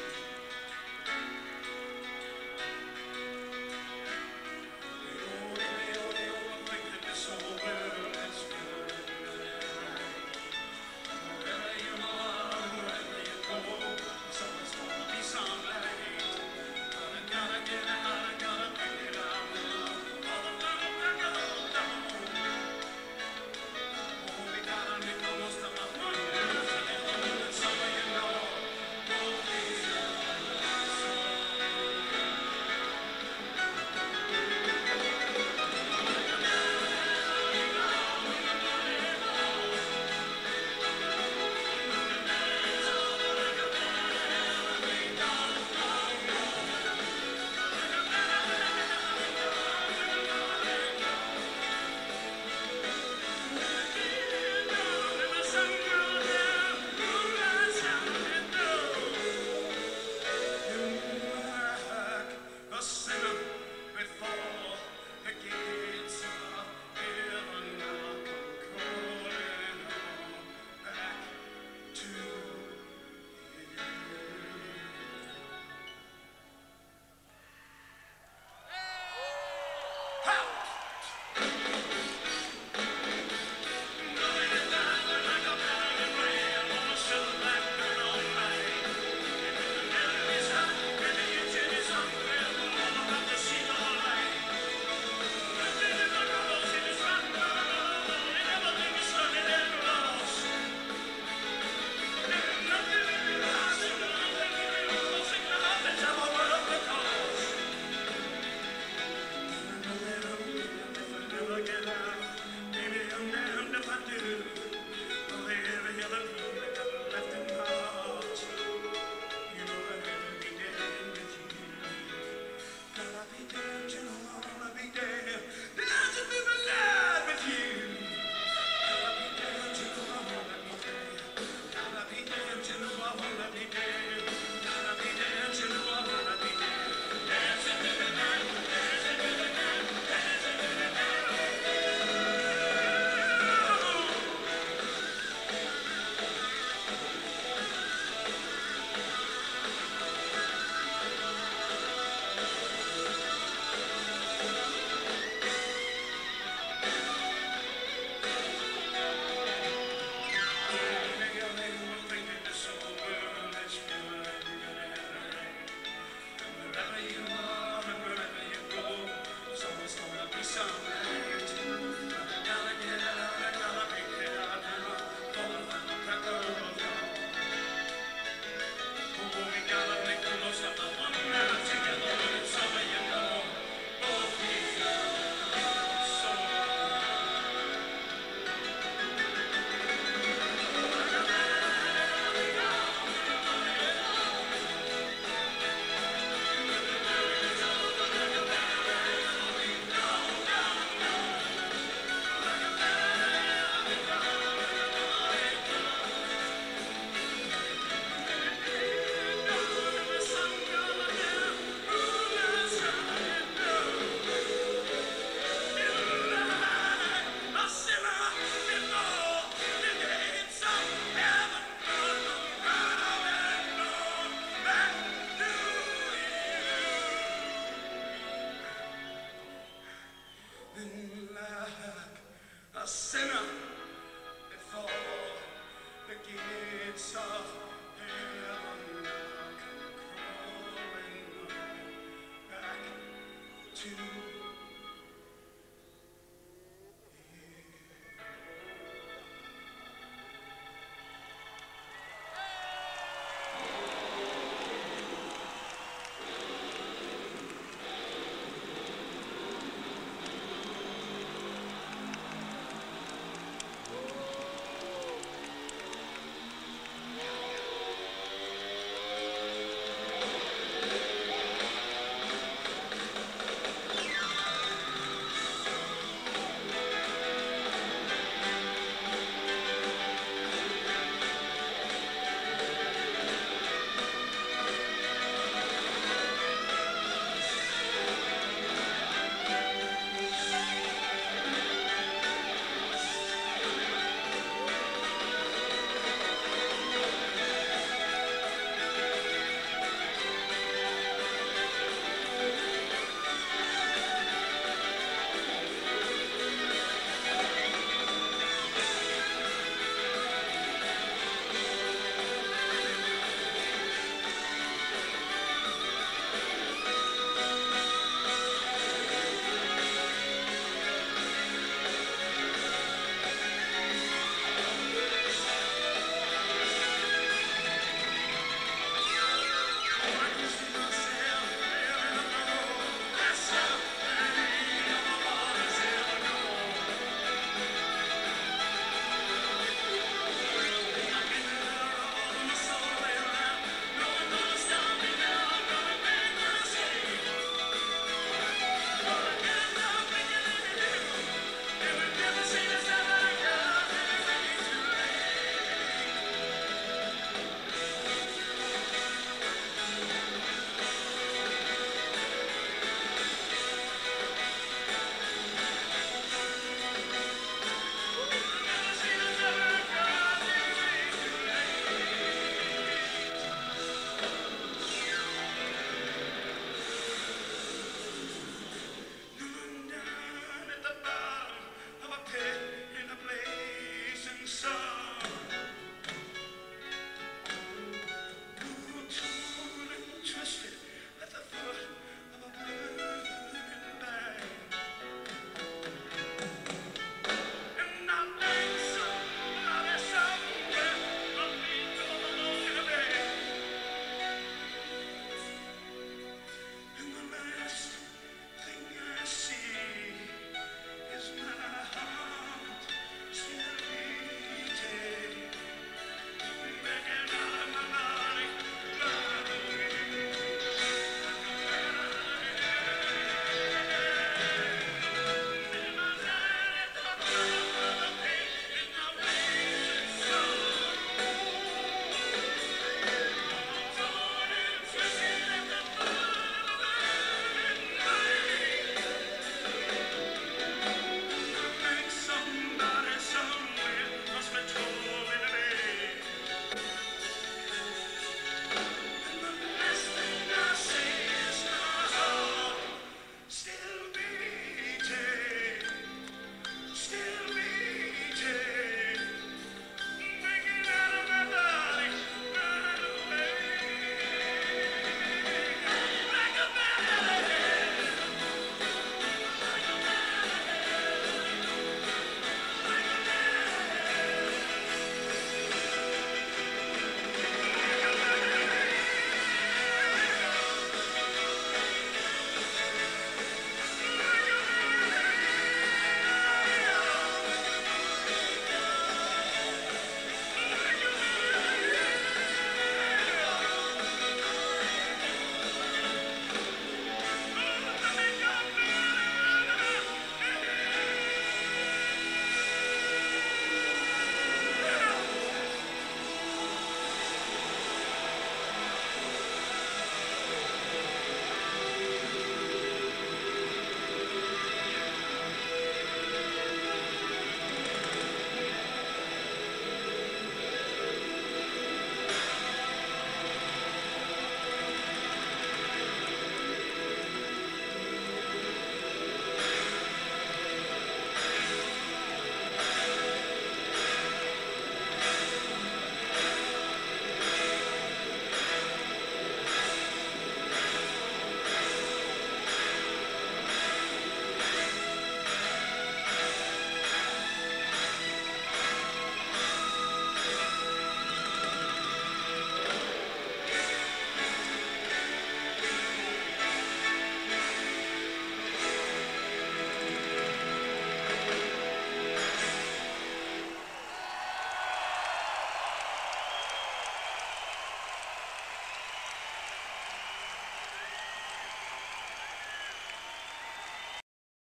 A sinner before the gates of heaven I come crawling back to